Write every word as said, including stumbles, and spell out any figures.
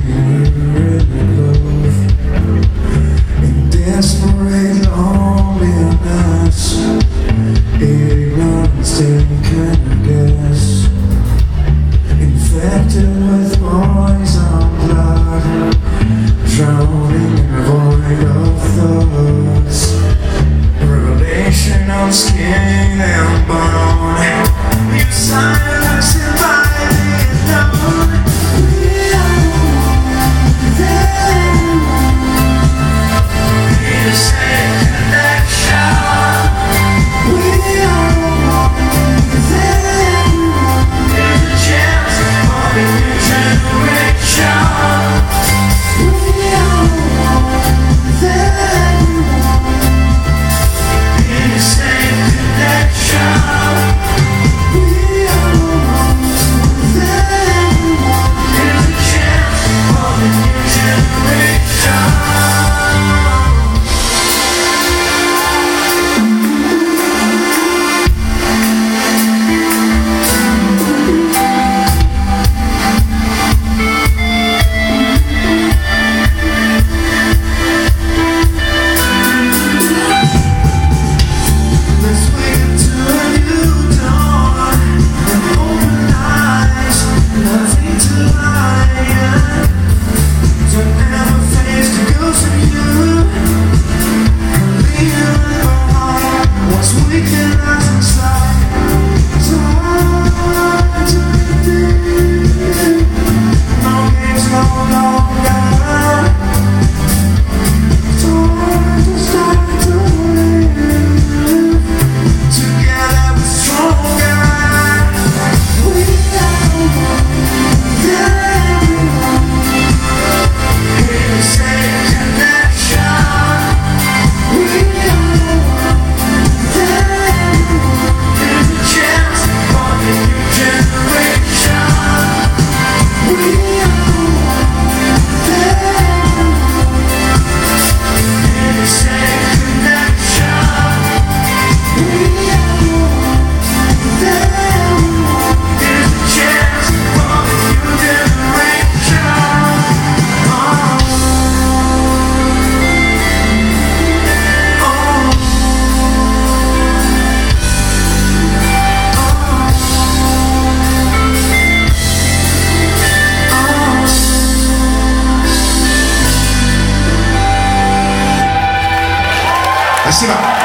Skin and bone, you silence inviting alone. We are there. Need a safe connection. We are there. There's a chance of a new generation. We are there. Need a safe connection. We are there. There's a chance of a new generation. Спасибо.